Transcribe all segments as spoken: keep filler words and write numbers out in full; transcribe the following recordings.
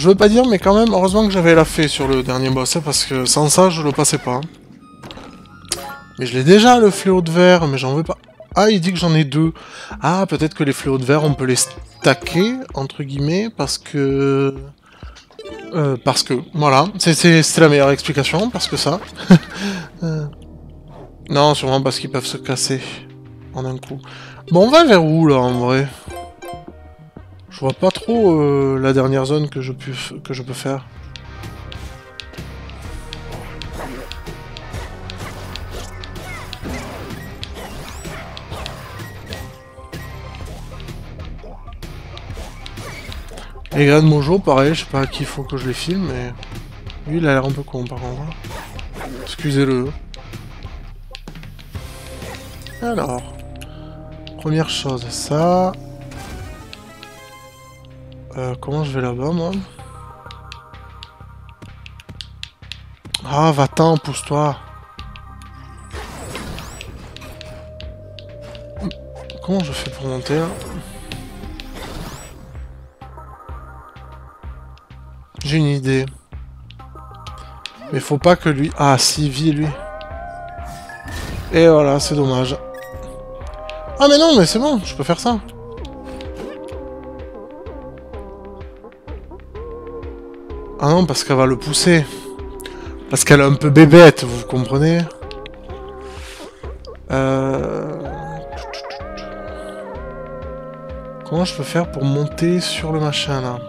Je veux pas dire, mais quand même, heureusement que j'avais la fée sur le dernier boss, hein, parce que sans ça, je le passais pas. Mais je l'ai déjà, le fléau de verre, mais j'en veux pas. Ah, il dit que j'en ai deux. Ah, peut-être que les fléaux de verre, on peut les stacker, entre guillemets, parce que... Euh, parce que, voilà, c'est la meilleure explication, parce que ça. euh... Non, sûrement parce qu'ils peuvent se casser en un coup. Bon, on va vers où, là, en vrai? Je vois pas trop euh, la dernière zone que je, peux, que je peux faire. Les gars de Mojo, pareil, je sais pas à qui il faut que je les filme, mais... Lui, il a l'air un peu con, par contre. Excusez-le. Alors... Première chose, ça... Euh, comment je vais là-bas, moi? Ah, va-t'en, pousse-toi. Comment je fais pour monter, là? J'ai une idée. Mais faut pas que lui... Ah, si, vit, lui. Et voilà, c'est dommage. Ah, mais non, mais c'est bon, je peux faire ça. Ah non, parce qu'elle va le pousser. Parce qu'elle est un peu bébête, vous comprenez? Euh... Comment je peux faire pour monter sur le machin, là?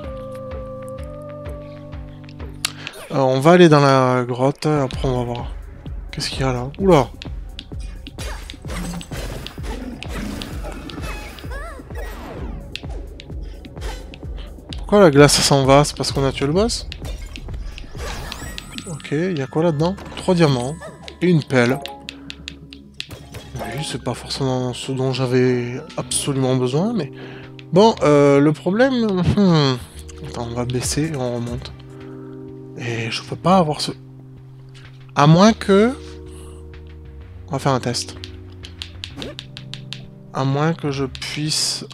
Alors, on va aller dans la grotte, après on va voir. Qu'est-ce qu'il y a là? Oula! Pourquoi la glace s'en va? C'est parce qu'on a tué le boss? Ok, il y a quoi là-dedans? Trois diamants et une pelle. Oui, c'est pas forcément ce dont j'avais absolument besoin, mais... Bon, euh, le problème... Hmm... Attends, on va baisser et on remonte. Et je peux pas avoir ce... À moins que... On va faire un test. À moins que je puisse...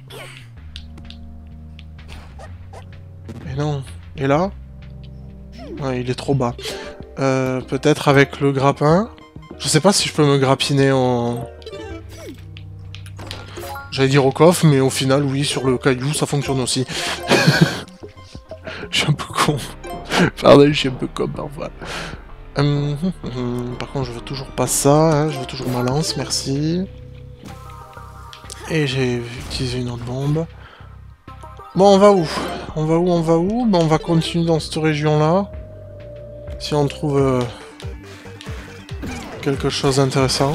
Mais non. Et là? Ouais, il est trop bas. Euh, peut-être avec le grappin. Je sais pas si je peux me grappiner en... J'allais dire au coffre, mais au final, oui, sur le caillou, ça fonctionne aussi. Je suis un peu con. Pardon, je suis un peu con parfois. Hum, hum, hum. Par contre, je veux toujours pas ça. Hein. Je veux toujours ma lance, merci. Et j'ai utilisé une autre bombe. Bon, on va où? On va où? On va où? Bon, on va continuer dans cette région-là. Si on trouve euh, quelque chose d'intéressant.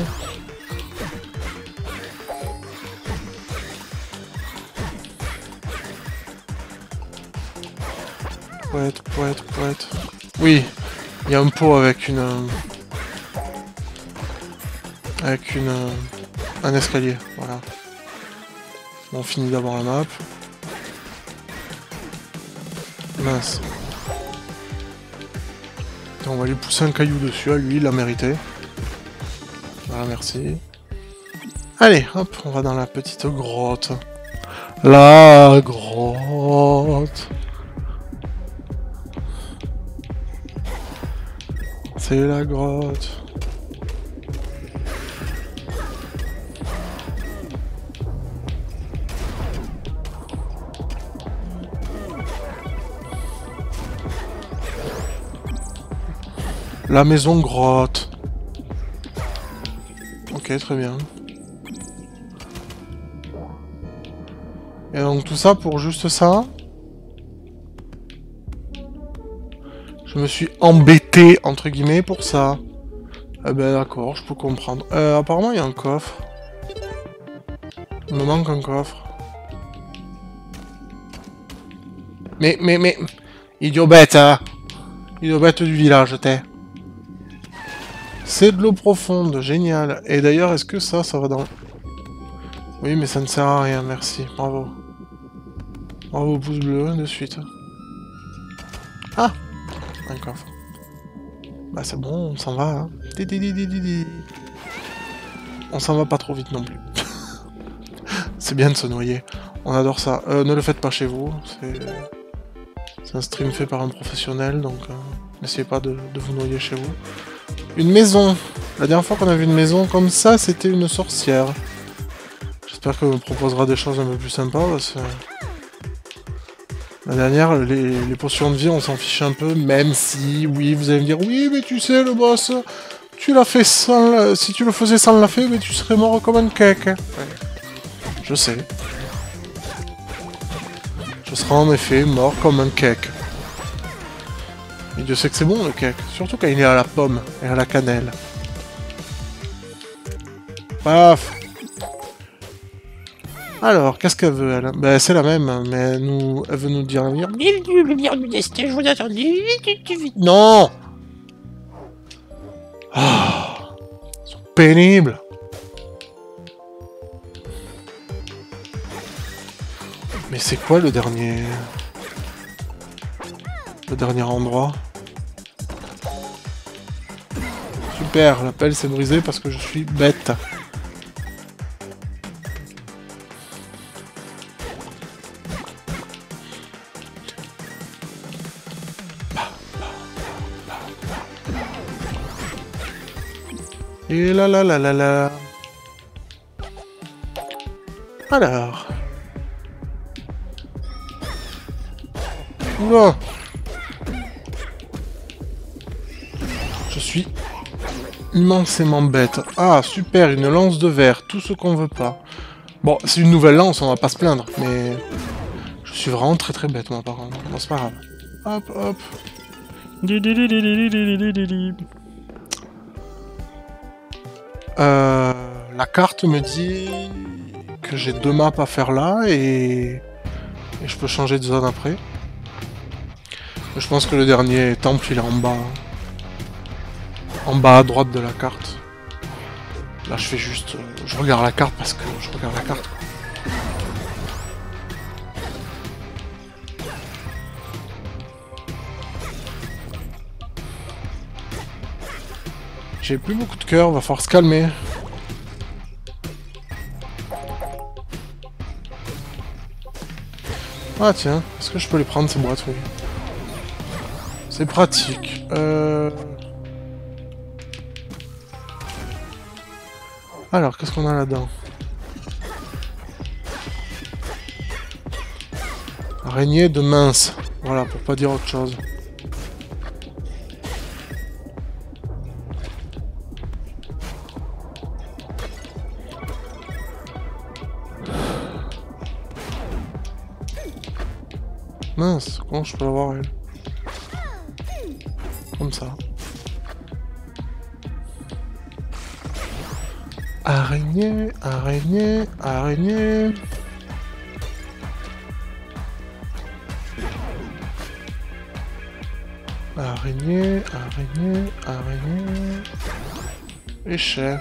Poète, poète, poète. Oui, il y a un pot avec une... Euh, avec une... Euh, un escalier, voilà. On finit d'abord la map. Mince. Et on va lui pousser un caillou dessus, à lui, il l'a mérité. Voilà, merci. Allez, hop, on va dans la petite grotte. La grotte. C'est la grotte. La maison grotte. Ok, très bien. Et donc tout ça pour juste ça. Je me suis embêté, entre guillemets, pour ça. Eh ben d'accord, je peux comprendre. Euh, apparemment, il y a un coffre. Il me manque un coffre. Mais, mais, mais... Idiot bête, hein. Idiot bête du village, t'es. C'est de l'eau profonde, génial. Et d'ailleurs, est-ce que ça, ça va dans... Oui, mais ça ne sert à rien, merci. Bravo. Bravo, pouce bleu, de suite. Ah! Un coffre. Bah c'est bon, on s'en va, hein. On s'en va pas trop vite non plus. C'est bien de se noyer. On adore ça. Euh, ne le faites pas chez vous, C'est un stream fait par un professionnel, donc euh, n'essayez pas de, de vous noyer chez vous. Une maison. La dernière fois qu'on a vu une maison comme ça, c'était une sorcière. J'espère qu'elle me proposera des choses un peu plus sympas, parce que... La dernière, les, les potions de vie, on s'en fiche un peu, même si, oui, vous allez me dire, oui, mais tu sais, le boss, tu l'as fait sans... Si tu le faisais sans la fée, mais tu serais mort comme un cake. Ouais. Je sais. Je serai en effet mort comme un cake. Et Dieu sait que c'est bon, le cake. Surtout quand il est à la pomme et à la cannelle. Paf. Alors, qu'est-ce qu'elle veut, elle? Ben, c'est la même, mais nous... elle veut nous dire l'avenir. Je vous attends. Non. Ah, ils sont pénibles. Mais c'est quoi le dernier... Le dernier endroit? Super, la pelle s'est brisée parce que je suis bête. Et là là là là là. Alors. Oula. Je suis immensément bête. Ah, super, une lance de verre, tout ce qu'on veut pas. Bon, c'est une nouvelle lance, on va pas se plaindre, mais... Je suis vraiment très très bête, moi, par contre. Bon, c'est pas grave. Hop, hop. Euh, la carte me dit que j'ai deux maps à faire là et... et je peux changer de zone après. Je pense que le dernier temple il est en bas. En bas à droite de la carte. Là je fais juste... Euh, je regarde la carte parce que je regarde la carte. J'ai plus beaucoup de cœur, va falloir se calmer. Ah tiens, est-ce que je peux les prendre ces boîtes? Oui. C'est pratique. Euh... Alors, qu'est-ce qu'on a là-dedans? Araignée de mince. Voilà, pour pas dire autre chose. Mince, comment je peux l'avoir elle? Comme ça. Araignée, araignée, araignée. Araignée, araignée, araignée. Échec.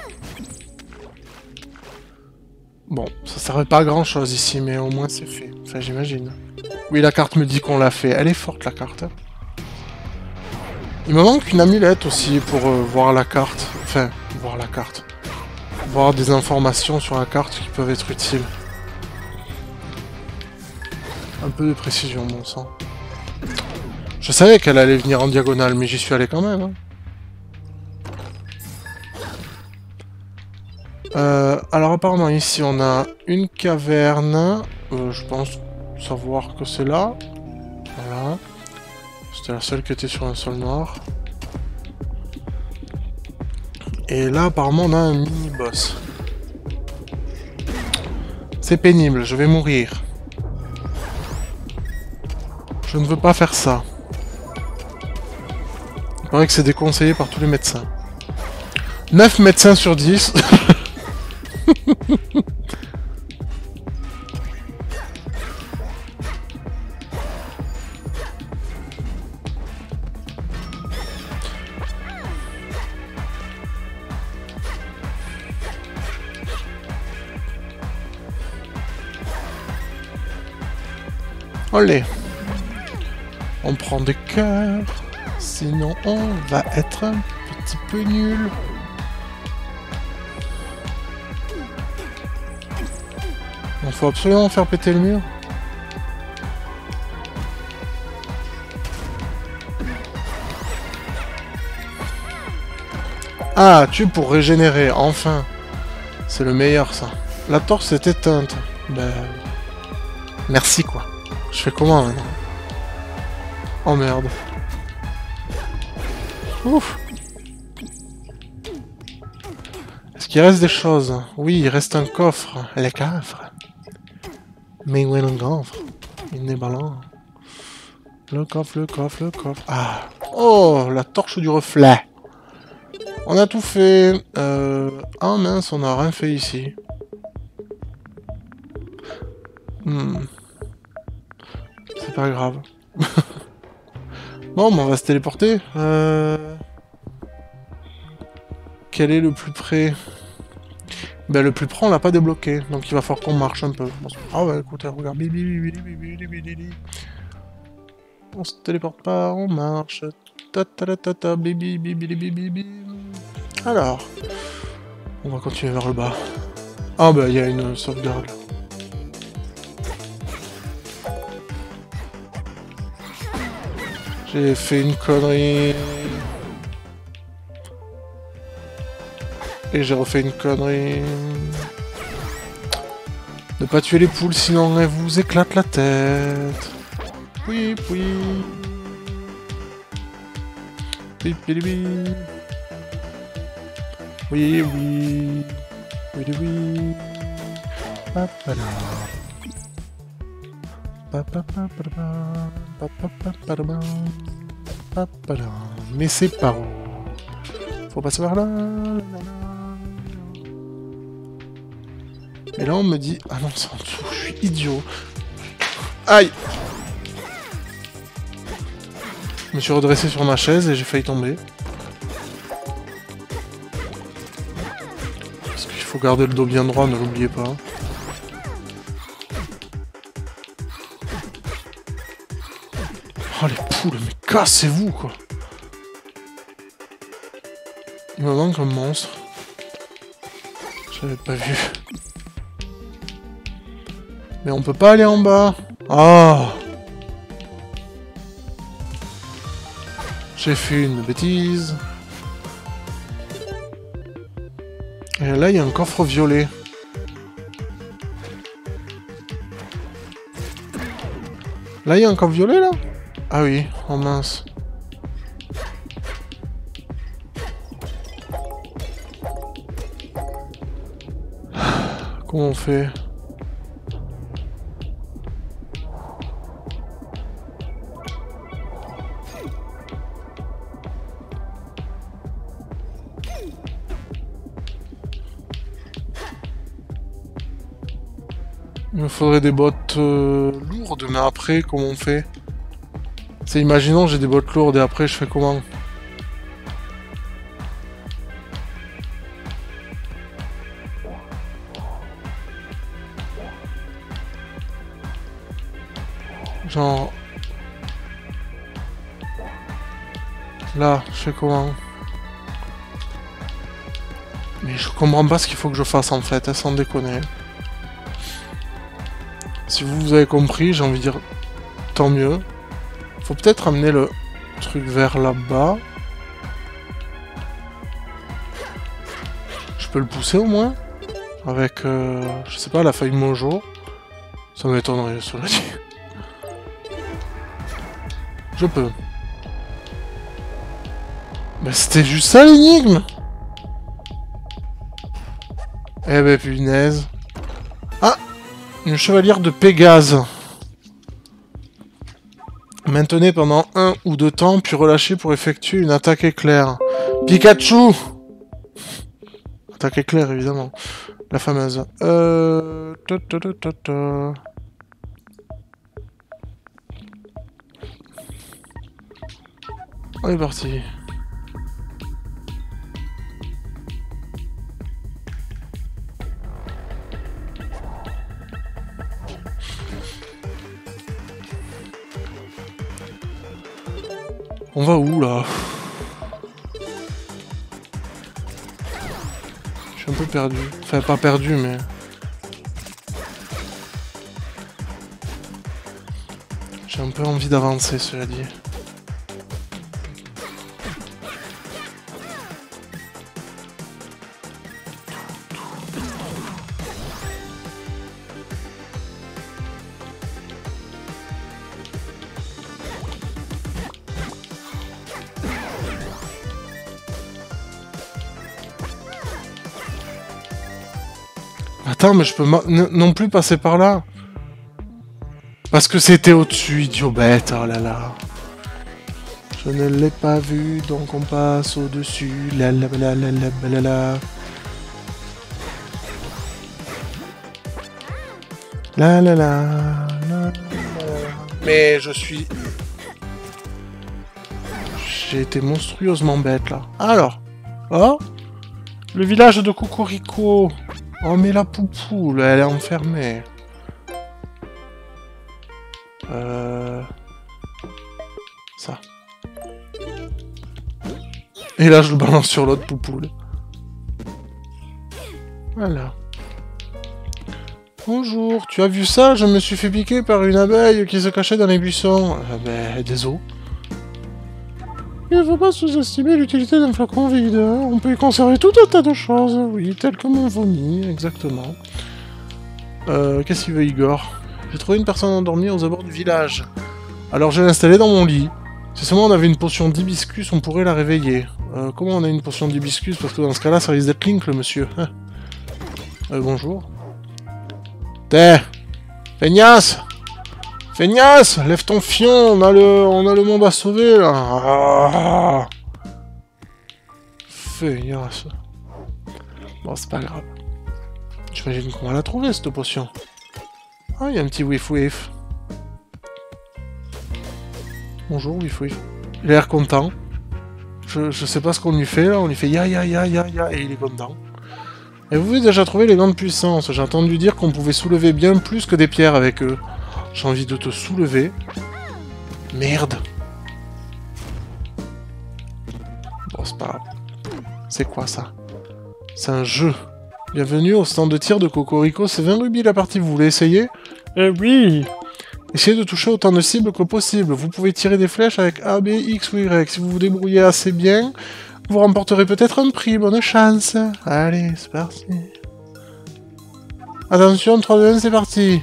Bon, ça servait pas à grand chose ici, mais au moins c'est fait. Enfin, j'imagine. Oui, la carte me dit qu'on l'a fait. Elle est forte, la carte. Il me manque une amulette aussi pour euh, voir la carte. Enfin, voir la carte. Voir des informations sur la carte qui peuvent être utiles. Un peu de précision, bon sang. Je savais qu'elle allait venir en diagonale, mais j'y suis allé quand même. Hein. Euh, alors apparemment ici on a une caverne. Euh, je pense savoir que c'est là. Voilà. C'était la seule qui était sur un sol noir. Et là apparemment on a un mini-boss. C'est pénible, je vais mourir. Je ne veux pas faire ça. Il paraît que c'est déconseillé par tous les médecins. neuf médecins sur dix. Olé. On prend des cœurs, sinon on va être un petit peu nul. Il faut absolument faire péter le mur. Ah, tue pour régénérer, enfin. C'est le meilleur, ça. La torche est éteinte. Ben... Merci, quoi. Je fais comment, maintenant? Oh, merde. Ouf. Est-ce qu'il reste des choses? Oui, il reste un coffre. Le coffre. Mais où est le coffre? Il n'est pas là. Le coffre, le coffre, le coffre. Ah. Oh, la torche du reflet. On a tout fait. Euh... Ah mince, on n'a rien fait ici. Hmm. C'est pas grave. Bon, mais on va se téléporter. Euh... Quel est le plus près? Ben, le plus près, on l'a pas débloqué. Donc, il va falloir qu'on marche un peu. Ah ouais, écoutez, regarde. On se téléporte pas, on marche. Ta ta ta ta ta, bibi, bibi, bibi, bibi. Alors, on va continuer vers le bas. Ah bah, il y a une sauvegarde. J'ai fait une connerie. Et j'ai refait une connerie. Ne pas tuer les poules, sinon elles vous éclatent la tête. Oui, oui. Oui, oui, oui. Oui, oui. Oui, oui. Papala. Papala. Mais c'est par où? Faut passer par là. Et là on me dit... Ah non, c'est en dessous, je suis idiot. Aïe! Je me suis redressé sur ma chaise et j'ai failli tomber. Parce qu'il faut garder le dos bien droit, ne l'oubliez pas. Oh les poules, mais cassez-vous quoi! Il me manque un monstre. Je l'avais pas vu. Mais on peut pas aller en bas. Ah! J'ai fait une bêtise. Et là, il y a un coffre violet. Là, il y a un coffre violet, là? Ah oui, oh mince. Comment on fait? Il me faudrait des bottes euh, lourdes, mais après, comment on fait? C'est imaginons, j'ai des bottes lourdes et après, je fais comment? Genre... Là, je fais comment? Mais je comprends pas ce qu'il faut que je fasse en fait, hein, sans déconner. Si vous, vous avez compris, j'ai envie de dire tant mieux. Faut peut-être amener le truc vers là-bas. Je peux le pousser au moins? Avec, euh, je sais pas, la feuille mojo. Ça m'étonnerait, cela dit. Je peux. Mais c'était juste ça l'énigme! Eh ben punaise. Ah! Une chevalière de Pégase. Maintenez pendant un ou deux temps, puis relâchez pour effectuer une attaque éclair. Pikachu! Attaque éclair, évidemment. La fameuse. Euh... Ta ta ta ta ta. On est parti. On va où, là? Je suis un peu perdu. Enfin, pas perdu, mais... J'ai un peu envie d'avancer, cela dit. Attends, mais je peux non plus passer par là. Parce que c'était au-dessus, idiot bête, oh là là. Je ne l'ai pas vu, donc on passe au-dessus. La la la la la la la. La la la la. Mais je suis... J'ai été monstrueusement bête là. Alors. Oh, le village de Cocorico. Oh mais la poupou, elle est enfermée. Euh... Ça. Et là je le balance sur l'autre poupoule. Voilà. Bonjour, tu as vu ça? Je me suis fait piquer par une abeille qui se cachait dans les buissons. Ah ben, désolé. Il ne faut pas sous-estimer l'utilité d'un flacon vide. Hein. On peut y conserver tout un tas de choses, oui, tel que mon vomi, exactement. Euh, qu'est-ce qu'il veut, Igor? J'ai trouvé une personne endormie aux abords du village. Alors je l'ai installée dans mon lit. Si seulement on avait une potion d'hibiscus, on pourrait la réveiller. Euh, comment on a une potion d'hibiscus? Parce que dans ce cas-là, ça risque d'être Link, le monsieur. Hein. Euh, bonjour. T'es feignasse! Feignasse! Lève ton fion, on a le, on a le monde à sauver, là! Ah, feignasse! Bon, c'est pas grave. J'imagine qu'on va la trouver, cette potion. Ah, il y a un petit whiff-whiff. Bonjour, whiff-whiff. Il a l'air content. Je, je sais pas ce qu'on lui fait, là. On lui fait ya ya ya ya ya, et il est content. Et vous avez déjà trouvé les gants de puissance. J'ai entendu dire qu'on pouvait soulever bien plus que des pierres avec eux. J'ai envie de te soulever. Merde. Bon, c'est pas grave. C'est quoi, ça? C'est un jeu. Bienvenue au stand de tir de Cocorico. C'est vingt rubis la partie. Vous voulez essayer? Eh oui. Essayez de toucher autant de cibles que possible. Vous pouvez tirer des flèches avec A, B, X ou Y. Si vous vous débrouillez assez bien... Vous remporterez peut-être un prix, bonne chance. Allez, c'est parti. Attention, trois, deux, un, c'est parti.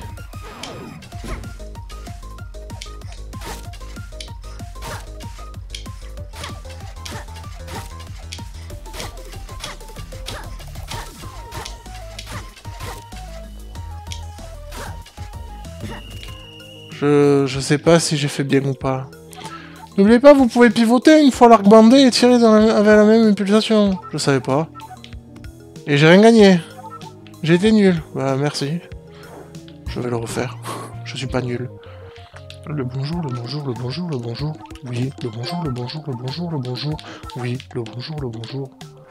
Je... je sais pas si j'ai fait bien ou pas. N'oubliez pas, vous pouvez pivoter une fois l'arc bandé et tirer dans la... avec la même impulsation. Je savais pas. Et j'ai rien gagné. J'ai été nul. Bah merci. Je vais le refaire. Je suis pas nul. Le bonjour, le bonjour, le bonjour, le bonjour. Oui, le bonjour, le bonjour, le bonjour, le bonjour. Oui, le bonjour, le bonjour.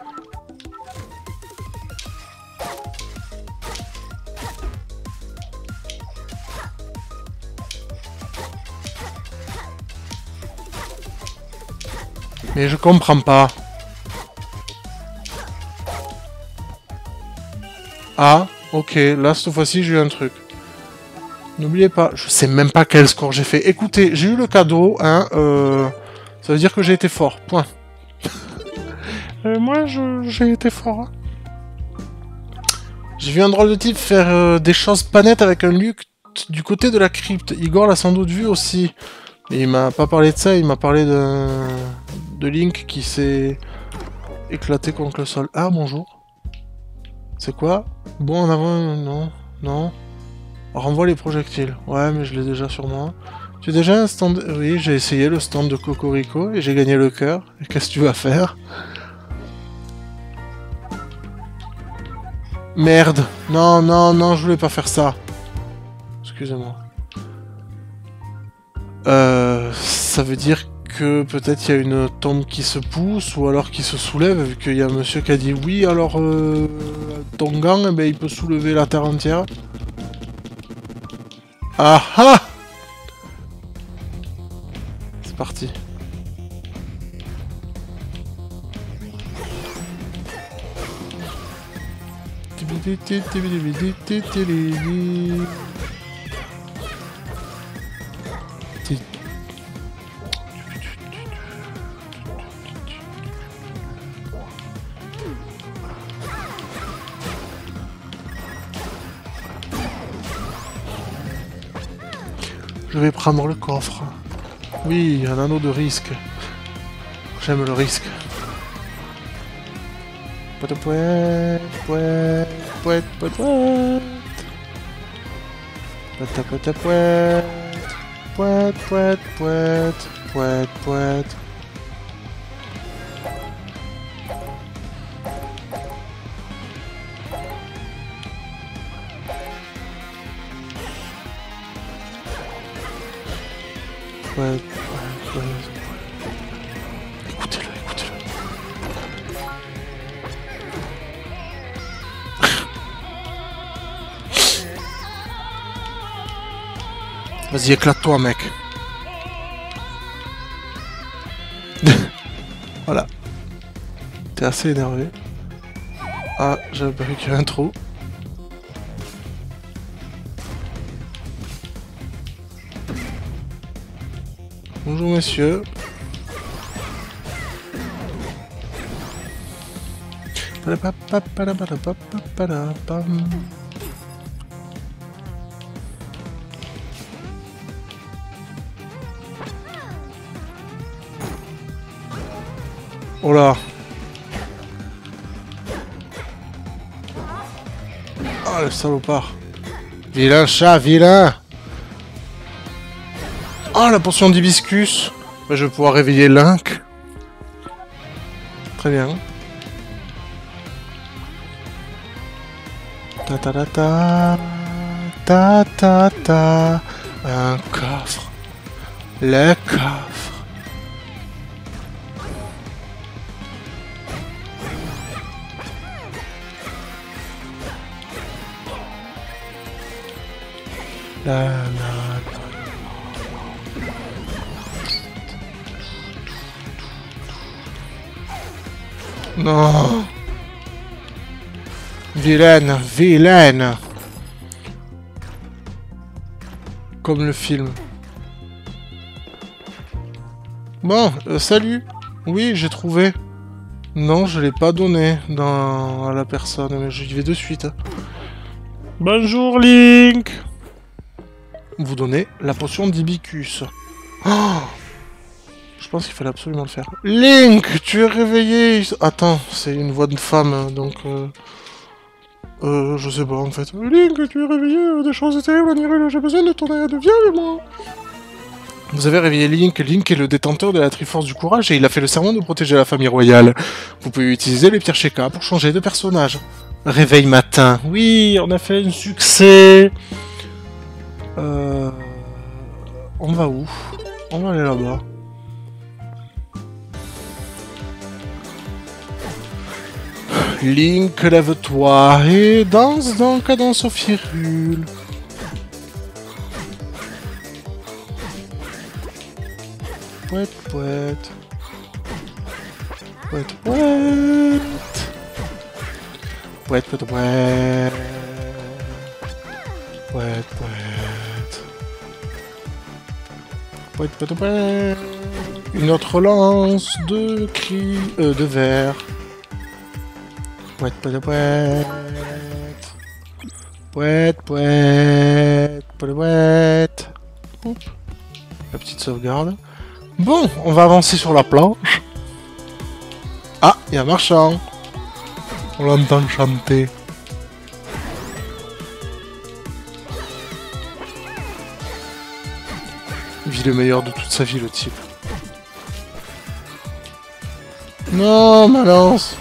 Mais je comprends pas. Ah, ok, là cette fois-ci j'ai eu un truc. N'oubliez pas, je sais même pas quel score j'ai fait. Écoutez, j'ai eu le cadeau, hein, euh, ça veut dire que j'ai été fort, point. euh, moi, j'ai été fort. Hein. J'ai vu un drôle de type faire euh, des choses pas nettes avec un Luc du côté de la crypte. Igor l'a sans doute vu aussi. Mais il m'a pas parlé de ça, il m'a parlé de... de Link qui s'est éclaté contre le sol. Ah, bonjour. C'est quoi? Bon, en avant, non, non. Renvoie les projectiles. Ouais, mais je l'ai déjà sur moi. Tu as déjà un stand... Oui, j'ai essayé le stand de Cocorico et j'ai gagné le cœur. Et qu'est-ce que tu vas faire? Merde. Non, non, non, je voulais pas faire ça. Excusez-moi. Euh... Ça veut dire que peut-être il y a une tombe qui se pousse ou alors qui se soulève, vu qu'il y a un monsieur qui a dit oui, alors euh, ton gant, eh ben, il peut soulever la terre entière. Ah ah! C'est parti. Je vais prendre le coffre. Oui, un anneau de risque. J'aime le risque. poète, poète, poète, poète, poète, poète. Poète, poète, poète. Poète, poète, poète, poète, poète. Poète, poète, poète. Écoutez-le, écoutez-le. Vas-y, éclate-toi, mec. Voilà. T'es assez énervé. Ah, j'avais pas vu qu'il y avait un trou. Bonjour, messieurs. Oh là. Ah, le salopard. Vilain chat, vilain. Ah, la potion d'hibiscus. Bah, je vais pouvoir réveiller Link. Très bien. Ta ta ta ta. Ta ta ta. Un coffre. Le coffre. La la. Non. Vilaine, vilaine. Comme le film. Bon, euh, salut. Oui, j'ai trouvé. Non, je l'ai pas donné dans... à la personne, mais j'y vais de suite. Bonjour, Link. Vous donnez la potion d'Hibicus. Oh, je pense qu'il fallait absolument le faire. Link, tu es réveillé. Attends, c'est une voix de femme, donc... Euh... Euh, je sais pas en fait. Link, tu es réveillé, des choses terribles, on dirait, j'ai besoin de ton aide, viens avec moi. Vous avez réveillé Link. Link est le détenteur de la Triforce du Courage et il a fait le serment de protéger la famille royale. Vous pouvez utiliser les pierres Sheikah pour changer de personnage. Réveil matin. Oui, on a fait un succès. Euh... On va où? On va aller là-bas. Link, lève-toi et danse dans cadence au firule. Pouette, pouette. Pouette, pouette. Pouette, pouette, pouette. Pouette, pouette. Pouette, pouette, pouette. Une autre lance de cris, euh, de verre. Pouette, pouette, pouette. Pouette, pouette. Pouette, pouette. Oup. La petite sauvegarde. Bon, on va avancer sur la planche. Ah, il y a un marchand. On l'entend chanter. Il vit le meilleur de toute sa vie, le type. Non, ma lance.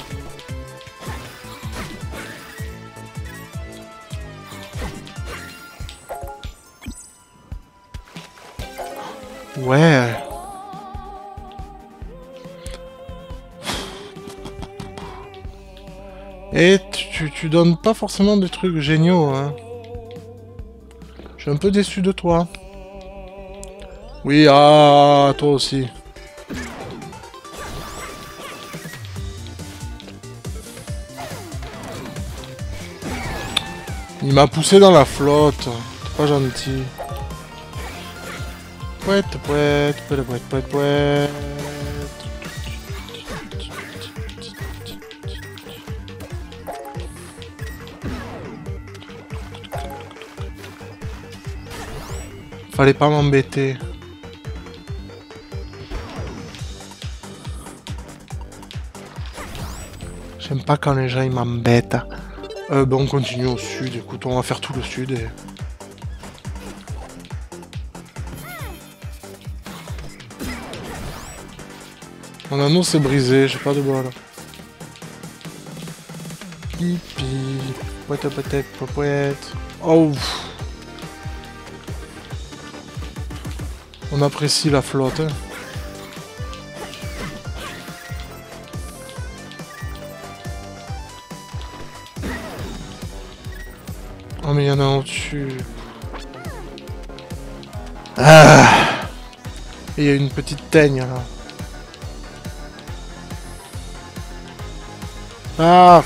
Ouais. Et tu, tu donnes pas forcément des trucs géniaux, hein. Je suis un peu déçu de toi. Oui, ah, toi aussi. Il m'a poussé dans la flotte. T'es pas gentil. Pouette, pouette, pouette, pouette, pouette, pouette. Fallait pas m'embêter. J'aime pas quand les gens ils m'embêtent. Euh, bah on continue au sud, écoute, on va faire tout le sud et... Mon anneau s'est brisé, j'ai pas de bol. Pipi, poète poète poète. Oh. On apprécie la flotte. Hein. Oh mais il y en a au-dessus. Ah. Et il y a une petite teigne là. Ah.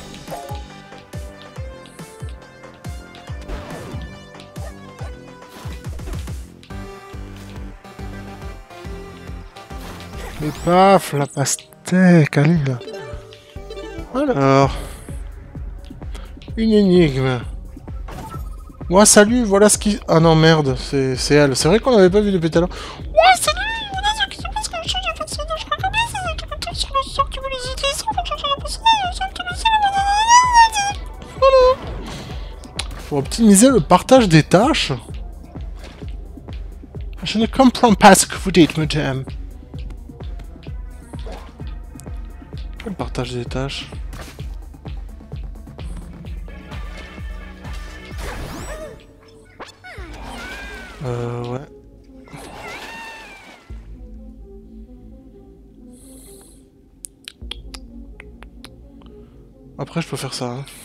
Mais paf, la pastèque, allez là. Alors. Une énigme. Ouais, salut, voilà ce qui... Ah non, merde, c'est elle. C'est vrai qu'on n'avait pas vu depuis tout à l'heure. Ouais, salut, voilà ce qui se passe quand je change de personnage. Regardez, c'est un truc sur le sort, tu veux les utiliser pour changer de personnage. Voilà. Pour optimiser le partage des tâches. Je ne comprends pas ce que vous dites, madame. Le partage des tâches. Euh, ouais. Après, je peux faire ça. Hein.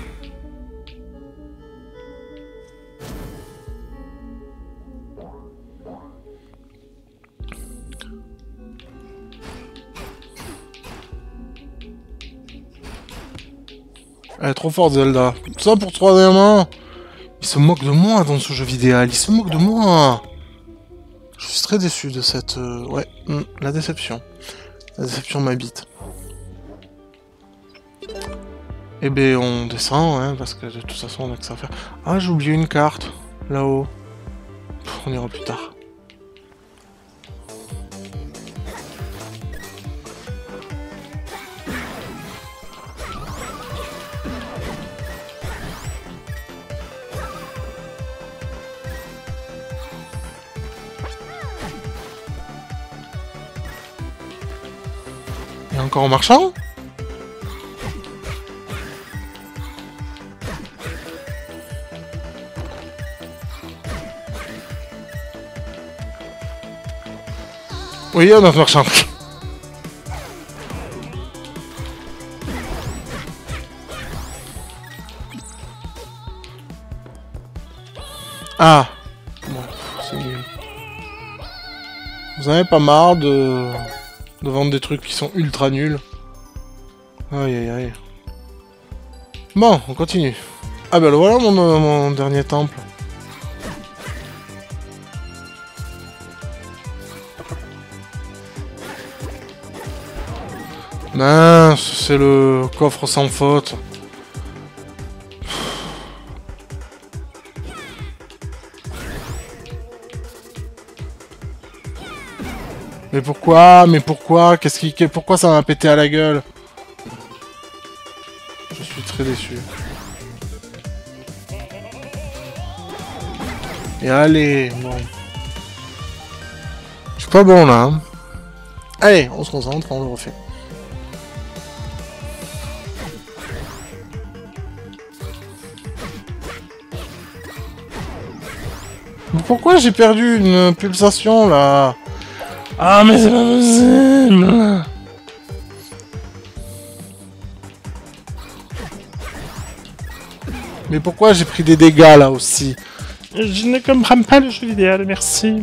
Elle est trop forte, Zelda. Tout ça pour trois diamants. Il se moque de moi dans ce jeu vidéo. Il se moque de moi. Je suis très déçu de cette... Euh... Ouais, mm, la déception. La déception m'habite. Eh ben, on descend, hein, parce que de toute façon, on a que ça à faire. Ah, j'ai oublié une carte. Là-haut. On ira plus tard. Et encore en marchant? Oui, on a marchand. Ah. Bon, c'est nul. Vous en avez pas marre de... de vendre des trucs qui sont ultra nuls? Aïe aïe aïe. Bon, on continue. Ah bah voilà mon, mon dernier temple. Mince, c'est le coffre sans faute. Mais pourquoi? Mais pourquoi? Qu'est-ce qui... Pourquoi ça m'a pété à la gueule? Je suis très déçu. Et allez, bon. Je suis pas bon là. Hein. Allez, on se concentre, on le refait. Mais pourquoi j'ai perdu une pulsation là? Ah mais c'est pas possible. Mais pourquoi j'ai pris des dégâts là aussi? Je ne comprends pas le jeu vidéo, merci.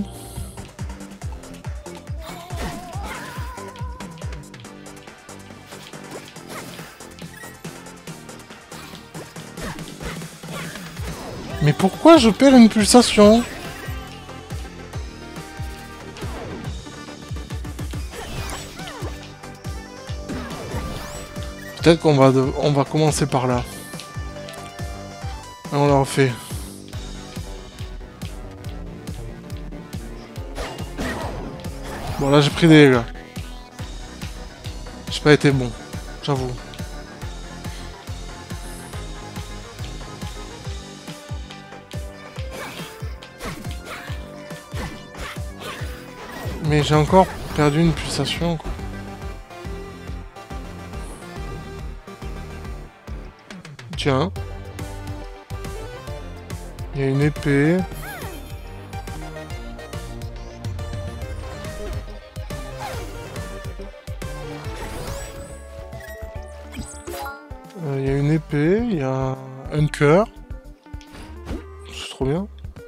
Mais pourquoi je perds une pulsation? Peut-être qu'on va, de... on va commencer par là. Et on la refait. Bon là j'ai pris des dégâts. J'ai pas été bon, j'avoue. Mais j'ai encore perdu une pulsation, quoi. Tiens. Il y a une épée. Il euh, y a une épée, il y a un cœur. C'est trop bien.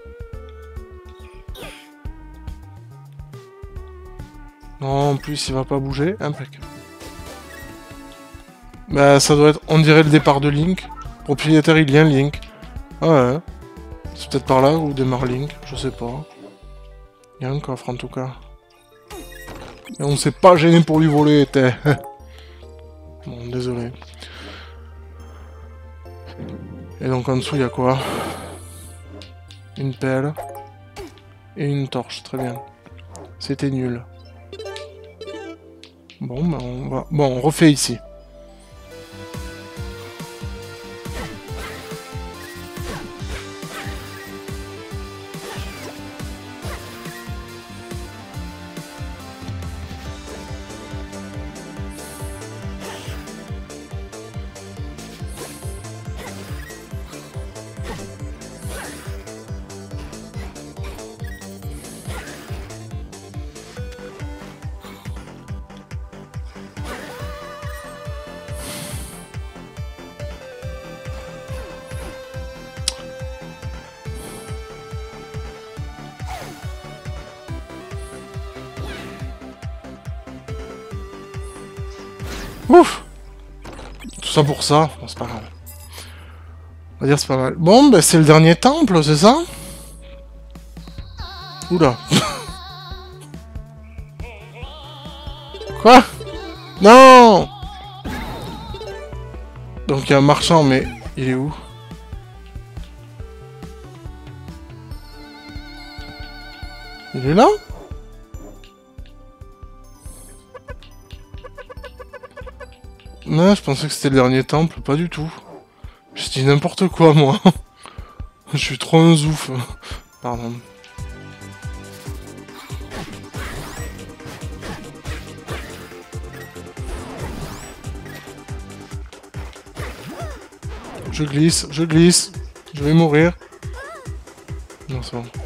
Non, en plus, il va pas bouger. Impeccable. Bah, ça doit être... On dirait le départ de Link. Propriétaire, il y a un Link. Ah ouais. C'est peut-être par là où démarre Link. Je sais pas. Il y a un coffre, en tout cas. Et on ne s'est pas gêné pour lui voler, t'es... Bon, désolé. Et donc, en dessous, il y a quoi? Une pelle. Et une torche, très bien. C'était nul. Bon, bah on va... Bon, on refait ici. Ouf! Tout ça pour ça? Bon, c'est pas grave. On va dire c'est pas mal. Bon, bah c'est le dernier temple, c'est ça? Oula. Quoi? Non! Donc il y a un marchand, mais il est où? Il est là? Non, je pensais que c'était le dernier temple, pas du tout. Je dis n'importe quoi, moi. Je suis trop un zouf. Pardon. Je glisse, je glisse. Je vais mourir. Non, c'est bon.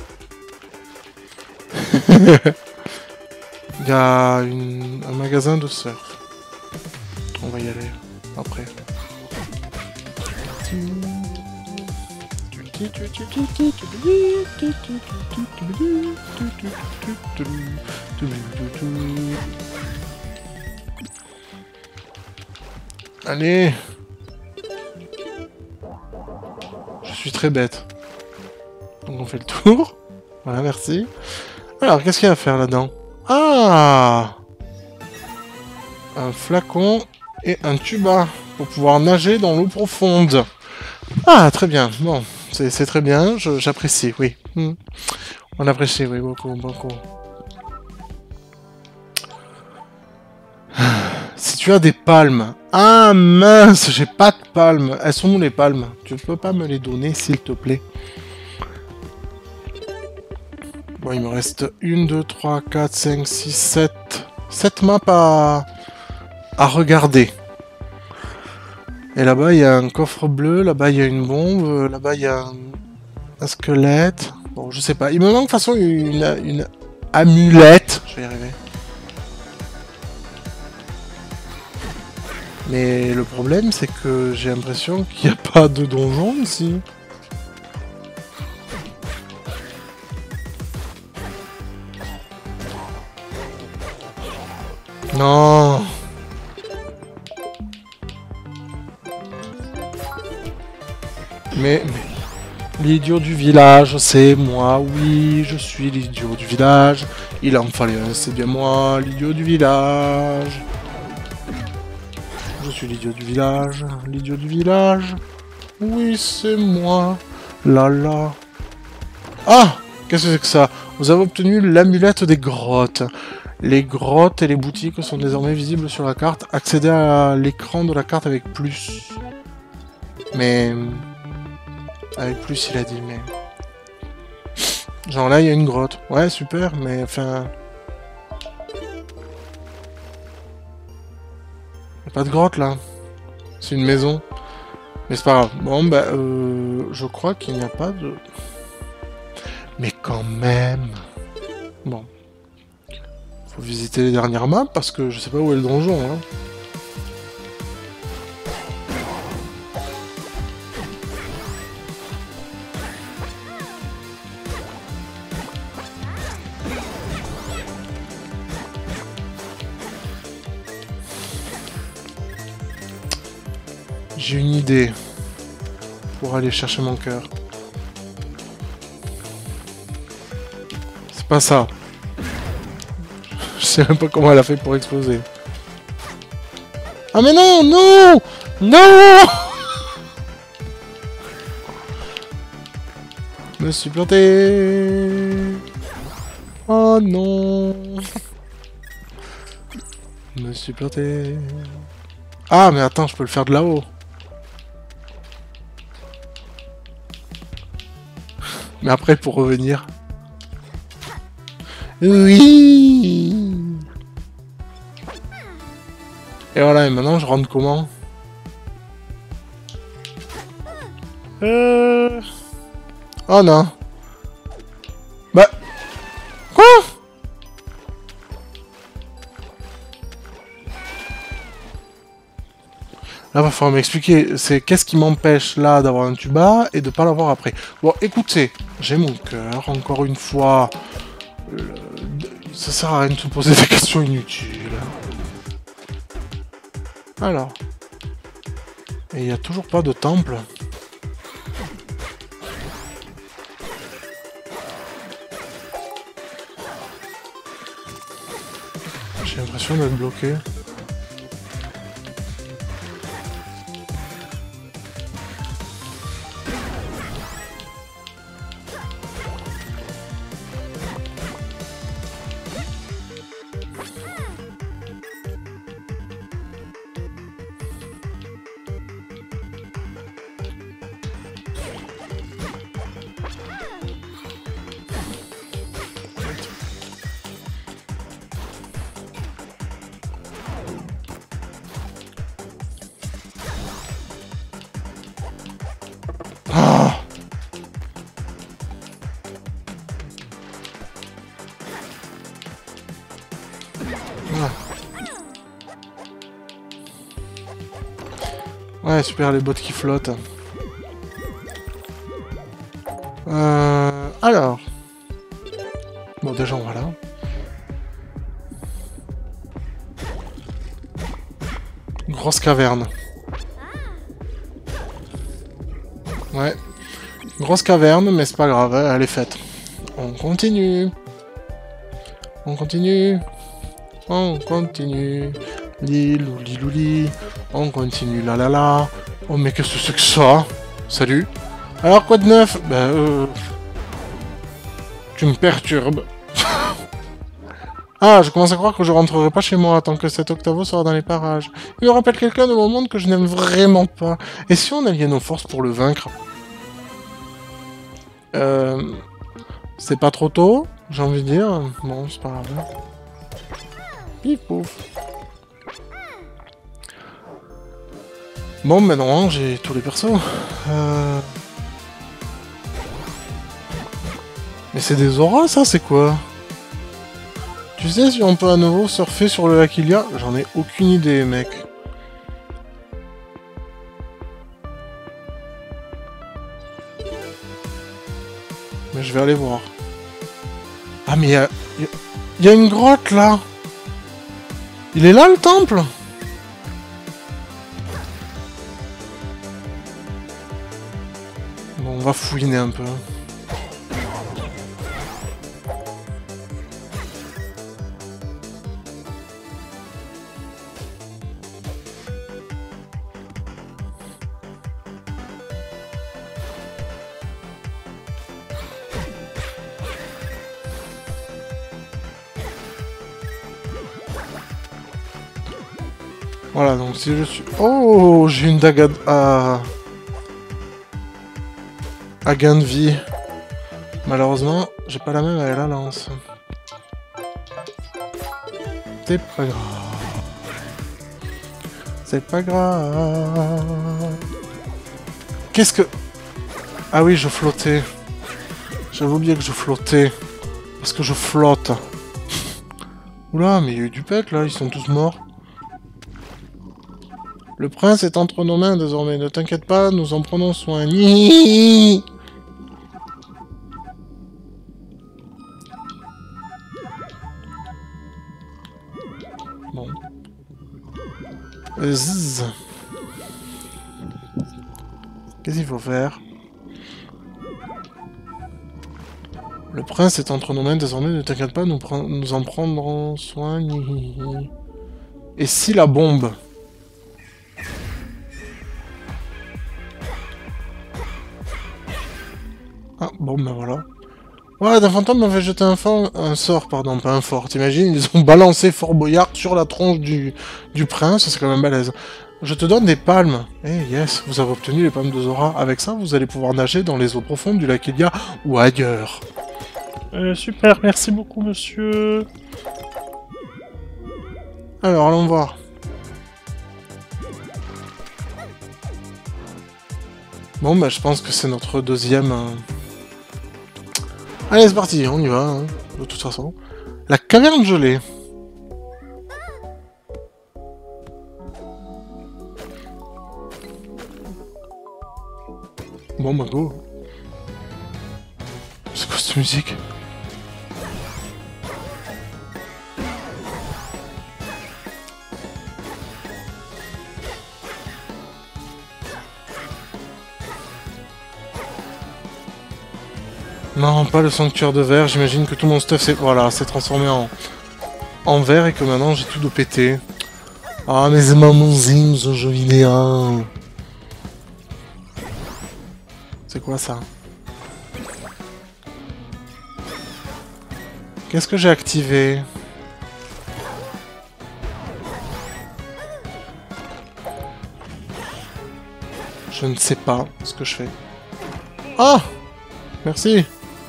Il y a une... un magasin de surf. On va y aller après. Allez. Je suis très bête. Donc on fait le tour. Voilà, merci. Alors, qu'est-ce qu'il y a à faire là-dedans? Ah! Un flacon et un tuba pour pouvoir nager dans l'eau profonde. Ah, très bien. Bon, c'est très bien. J'apprécie, oui. Hmm. On apprécie, oui, beaucoup, beaucoup. Si tu as des palmes... Ah, mince, j'ai pas de palmes. Elles sont où, les palmes? Tu peux pas me les donner, s'il te plaît? Bon, il me reste une, deux, trois, quatre, cinq, six, sept... sept maps à... à regarder. Et là-bas, il y a un coffre bleu, là-bas, il y a une bombe, là-bas, il y a un... un squelette. Bon, je sais pas. Il me manque de toute façon une, une amulette. Je vais y arriver. Mais le problème, c'est que j'ai l'impression qu'il n'y a pas de donjon ici. Non. Mais, mais l'idiot du village, c'est moi, oui, je suis l'idiot du village. Il en fallait un, c'est bien moi, l'idiot du village. Je suis l'idiot du village, l'idiot du village. Oui, c'est moi. Là là. Ah! Qu'est-ce que c'est que ça? Vous avez obtenu l'amulette des grottes. Les grottes et les boutiques sont désormais visibles sur la carte. Accédez à l'écran de la carte avec plus. Mais... Avec plus, il a dit, mais... Genre là, il y a une grotte. Ouais, super, mais enfin... a pas de grotte là. C'est une maison. Mais c'est pas grave. Bon, bah, euh, je crois qu'il n'y a pas de... Mais quand même... Bon. Faut visiter les dernières maps, parce que je sais pas où est le donjon, hein. J'ai une idée pour aller chercher mon cœur. C'est pas ça. Je sais même pas comment elle a fait pour exploser. Ah mais non, non, non. Je me suis planté. Oh non. Je me suis planté. Ah mais attends, je peux le faire de là-haut. Mais après, pour revenir... Oui. Et voilà, et maintenant, je rentre comment? Euh... Oh non. Bah... Quoi? Là, va falloir m'expliquer. C'est qu'est-ce qui m'empêche, là, d'avoir un tuba et de pas l'avoir après. Bon, écoutez, j'ai mon cœur, encore une fois. Le... Ça sert à rien de se poser des questions inutiles. Alors. Et il n'y a toujours pas de temple. J'ai l'impression d'être bloqué. Ouais, super, les bottes qui flottent. Euh, alors. Bon, déjà, voilà. Grosse caverne. Ouais. Grosse caverne, mais c'est pas grave, elle est faite. On continue. On continue. On continue. Lilou, lilouli. On continue, là là là. Oh, mais qu'est-ce que c'est que ça? Salut. Alors, quoi de neuf? Bah, euh... Tu me perturbes. Ah, je commence à croire que je rentrerai pas chez moi tant que cet Octavo sera dans les parages. Il me rappelle quelqu'un de mon monde que je n'aime vraiment pas. Et si on alliait nos forces pour le vaincre? Euh... C'est pas trop tôt, j'ai envie de dire. Bon, c'est pas grave. Pif pouf. Bon, maintenant, j'ai tous les persos. Euh... Mais c'est des auras, ça, c'est quoi? Tu sais si on peut à nouveau surfer sur le Aquilia? J'en ai aucune idée, mec. Mais je vais aller voir. Ah, mais il y a... Il y a une grotte, là! Il est là, le temple? Bon, on va fouiner un peu. Voilà, donc si je suis... Oh, j'ai une dague à... à gain de vie. Malheureusement, j'ai pas la même avec la lance. C'est pas grave. C'est pas grave. Qu'est-ce que... Ah oui, je flottais. J'avais oublié que je flottais. Parce que je flotte. Oula, mais il y a eu du pet là, ils sont tous morts. Le prince est entre nos mains désormais, ne t'inquiète pas, nous en prenons soin. Niii. Bon. Zzz. Qu'est-ce qu'il faut faire? Le prince est entre nos mains désormais, ne t'inquiète pas, nous, nous en prendrons soin. Niii. Et si la bombe? Ah, bon, ben voilà. Ouais, d'un fantôme m'avait jeté un, fort, un sort, pardon, pas un fort. T'imagines, ils ont balancé Fort Boyard sur la tronche du, du prince, c'est quand même balèze. Je te donne des palmes. Eh yes, vous avez obtenu les palmes de Zora. Avec ça, vous allez pouvoir nager dans les eaux profondes du lac Elia ou ailleurs. Euh, super, merci beaucoup, monsieur. Alors, allons voir. Bon, bah, je pense que c'est notre deuxième... Euh... Allez, c'est parti, on y va, hein, de toute façon. La caverne gelée. Bon, bah, go. C'est quoi cette musique? Non, pas le sanctuaire de verre. J'imagine que tout mon stuff s'est voilà, s'est transformé en... en verre et que maintenant j'ai tout de pété. Ah, mais c'est pas mon zim, ce jeu vidéo. C'est quoi ça? Qu'est-ce que j'ai activé? Je ne sais pas ce que je fais. Ah! Merci!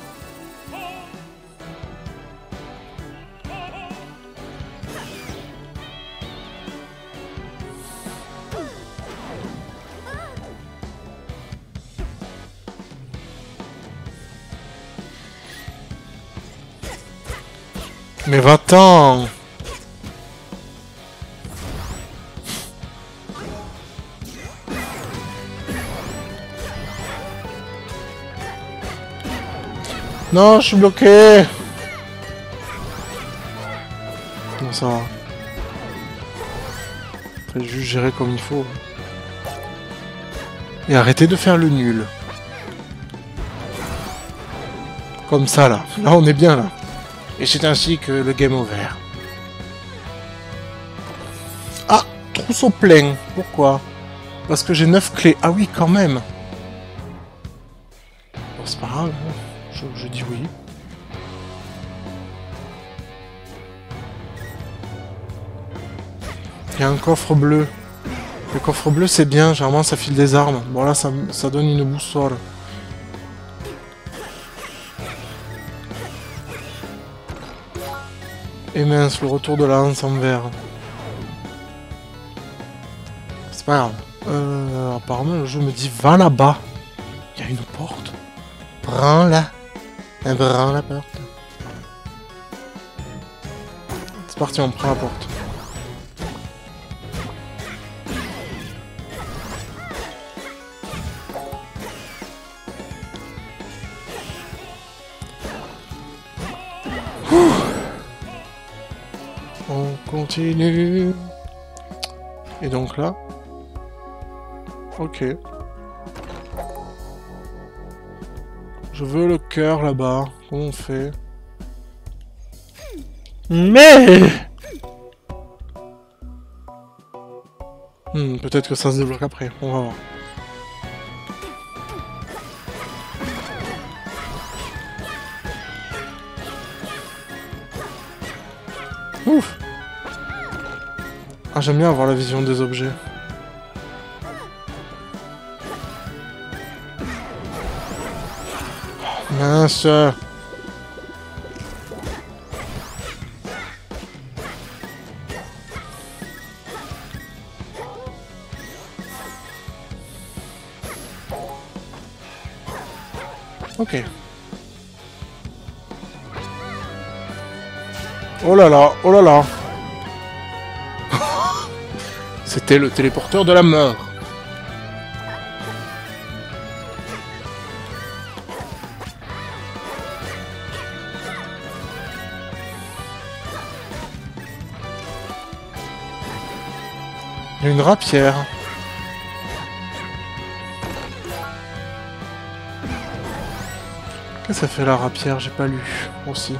Mais va-t'en! Non, je suis bloqué! Non, ça va. Faut juste gérer comme il faut. Et arrêter de faire le nul. Comme ça, là. Là, on est bien, là. Et c'est ainsi que le game over. Ah, trousseau plein. Pourquoi? Parce que j'ai neuf clés. Ah oui, quand même. Bon, c'est pas grave. Je, je dis oui. Il y a un coffre bleu. Le coffre bleu, c'est bien. Généralement, ça file des armes. Bon, là, ça, ça donne une boussole. Et mince, le retour de la hanse en verre. C'est pas grave. Euh, apparemment, le jeu me dit va là-bas. Il y a une porte. Prends-la. Prends la porte. C'est parti, on prend la porte. Ouh. On continue. Et donc là... Ok. Je veux le cœur là-bas. Comment on fait? Mais hmm, peut-être que ça se débloque après. On va voir. Ouf. Ah, j'aime bien avoir la vision des objets. Mince. Ok. Oh là là, oh là là. C'était le téléporteur de la mort. Il y a une rapière. Qu'est-ce que ça fait la rapière? J'ai pas lu aussi.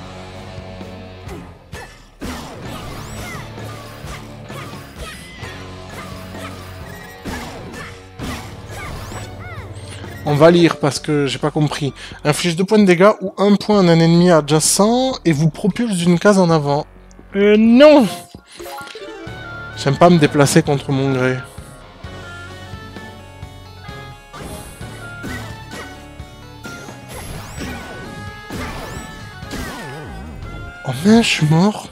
On va lire parce que j'ai pas compris. Inflige deux points de dégâts ou un point à un ennemi adjacent et vous propulse d'une case en avant. Euh, non! J'aime pas me déplacer contre mon gré. Oh mince, je suis mort.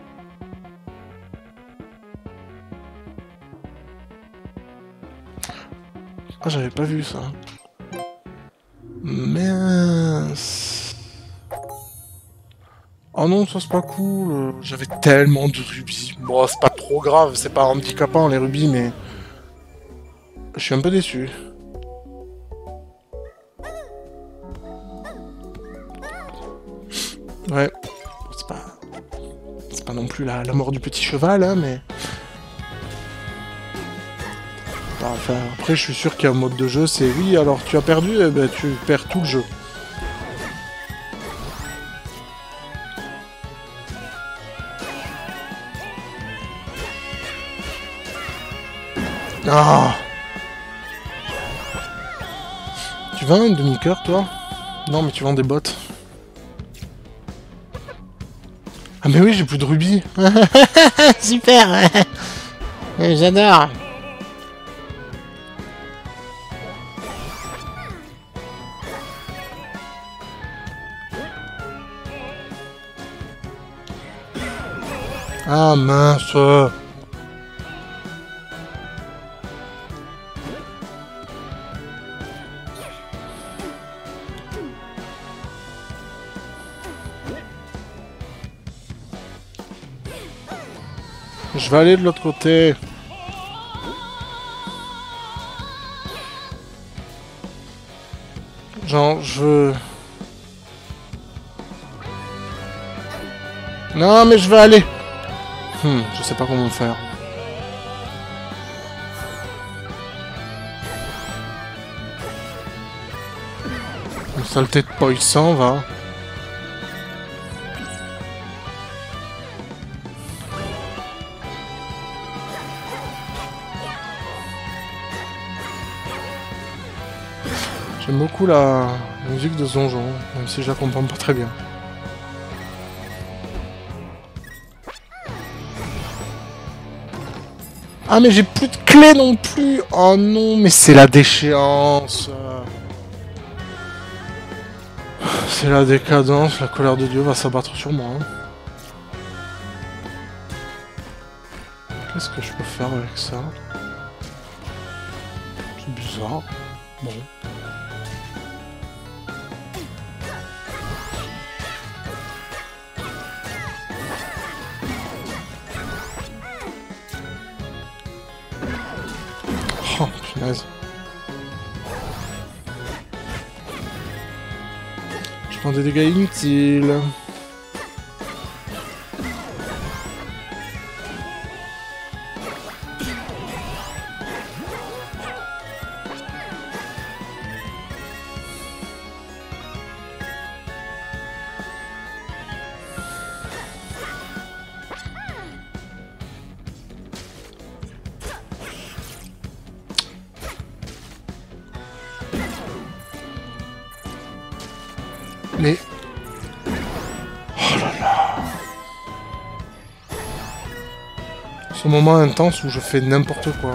Ah, j'avais pas vu ça. Mince. Oh non, ça c'est pas cool. J'avais tellement de rubis. Bon, c'est pas trop grave, c'est pas handicapant les rubis, mais... Je suis un peu déçu. Ouais. C'est pas... C'est pas non plus la, la mort du petit cheval, hein, mais... Enfin, après, je suis sûr qu'il y a un mode de jeu, c'est oui, alors tu as perdu, eh ben, tu perds tout le jeu. Ah! Tu vends une demi-cœur, toi? Non, mais tu vends des bottes. Ah mais oui, j'ai plus de rubis. Super. J'adore. Ah mince. Je vais aller de l'autre côté. Genre, je veux... Non, mais je vais aller. Hmm, je sais pas comment faire. Une saleté de poisson, va. J'aime beaucoup la musique de Zonjon, même si je la comprends pas très bien. Ah mais j'ai plus de clés non plus. Oh non, mais c'est la déchéance. C'est la décadence, la colère de Dieu va s'abattre sur moi. Hein. Qu'est-ce que je peux faire avec ça? C'est bizarre. Bon. Oh, punaise. Je prends des dégâts inutiles. Mais... Oh là là. Ce moment intense où je fais n'importe quoi.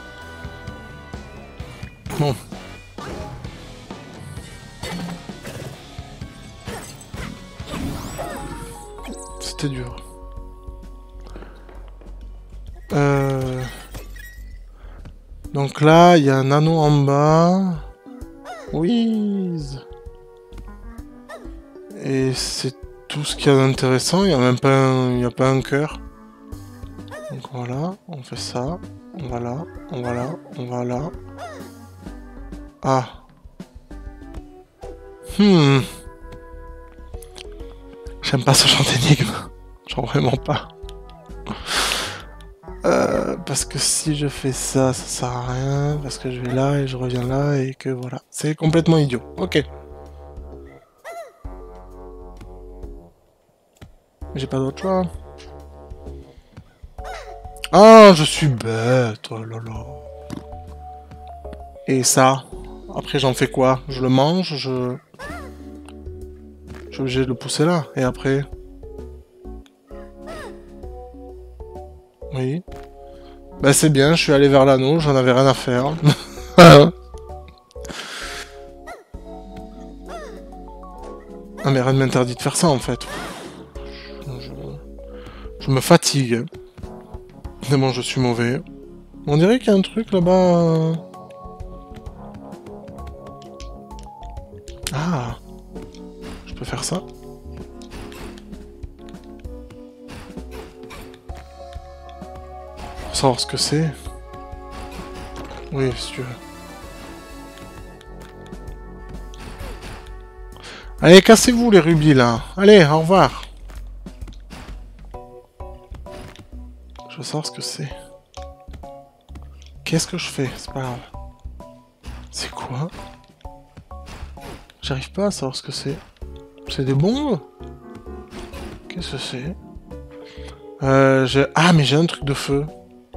Bon. c'était dur. Euh... Donc là, il y a un anneau en bas. Oui. Et c'est tout ce qu'il y a d'intéressant. Il n'y a même pas un... il y a pas un cœur. Donc voilà, on fait ça. On va là, on va là, on va là. Ah. Hmm. J'aime pas ce genre d'énigme. Genre vraiment pas. Euh, parce que si je fais ça, ça sert à rien. Parce que je vais là et je reviens là et que voilà. C'est complètement idiot. Ok. J'ai pas d'autre choix. Ah, je suis bête. Oh là là. Et ça, après j'en fais quoi? Je le mange, je... Je suis obligé de le pousser là. Et après... Oui. Bah c'est bien, je suis allé vers l'anneau, j'en avais rien à faire. Ah mais rien ne m'interdit de faire ça en fait. Je, je me fatigue. Évidemment je suis mauvais. On dirait qu'il y a un truc là-bas... Ah. Je peux faire ça. Pour savoir ce que c'est. Oui, si tu veux. Allez, cassez-vous les rubis là. Allez, au revoir. Je veux savoir ce que c'est. Qu'est-ce que je fais? C'est pas grave. C'est quoi? J'arrive pas à savoir ce que c'est. C'est des bombes? Qu'est-ce que c'est? Euh, j'ai... Ah, mais j'ai un truc de feu.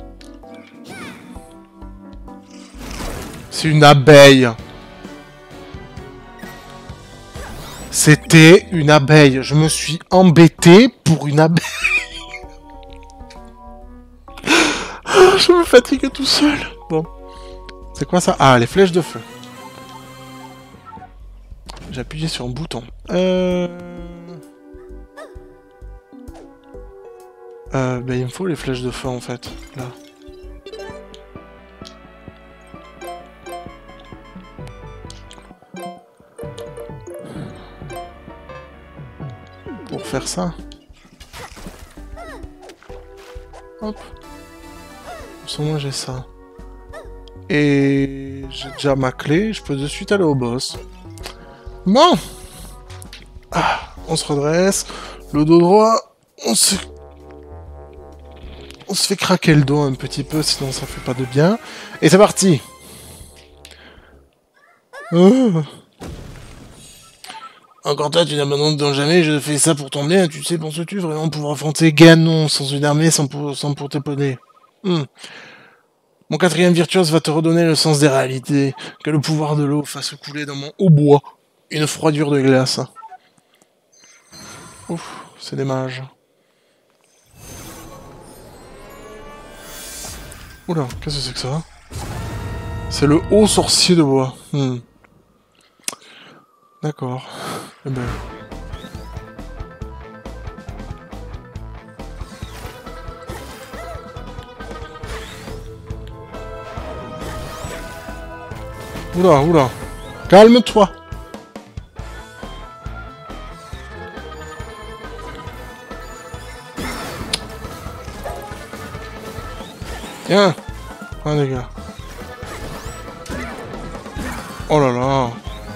C'est une abeille. C'était une abeille. Je me suis embêté pour une abeille. Je me fatigue tout seul. Bon. C'est quoi ça? Ah, les flèches de feu. J'ai appuyé sur un bouton. Euh... Euh, bah il me faut les flèches de feu en fait. Là. Pour faire ça. Hop. Sans moi j'ai ça. Et j'ai déjà ma clé, je peux de suite aller au boss. Bon. Ah, on se redresse. Le dos droit. On se... On se fait craquer le dos un petit peu, sinon ça fait pas de bien. Et c'est parti. Oh. Encore toi, tu n'abandonnes donc jamais, je fais ça pour ton bien, tu sais, penses-tu vraiment pouvoir affronter Ganon sans une armée, sans pour, sans pour t'éponner hmm. Mon quatrième virtuose va te redonner le sens des réalités, que le pouvoir de l'eau fasse couler dans mon hautbois une froidure de glace. Ouf, c'est des mages. Oula, qu'est-ce que c'est que ça? C'est le haut sorcier de bois. Hmm. D'accord. Eh ben... Oula, oula. Calme-toi. Tiens. Un dégât. Oh là là.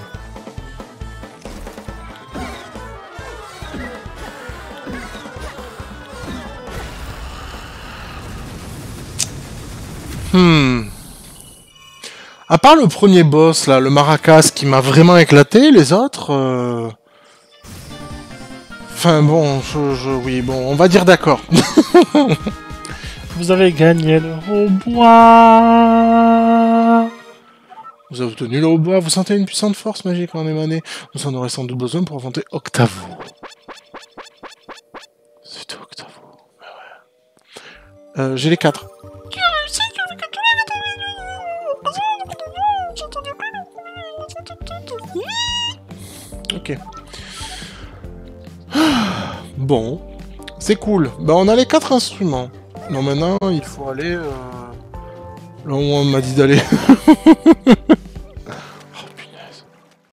Hmm. À part le premier boss, là, le maracas, qui m'a vraiment éclaté, les autres... Euh... Enfin bon, je, je... Oui, bon, on va dire d'accord. Vous avez gagné le hautbois. Vous avez obtenu le hautbois. Vous sentez une puissante force magique en émaner. Vous en aurez sans doute besoin pour affronter Octavo. C'était Octavo. Ouais, ouais. Euh, j'ai les quatre. Ok. Bon. C'est cool. Bah, on a les quatre instruments. Non, maintenant, il faut aller... Euh... Là où on m'a dit d'aller.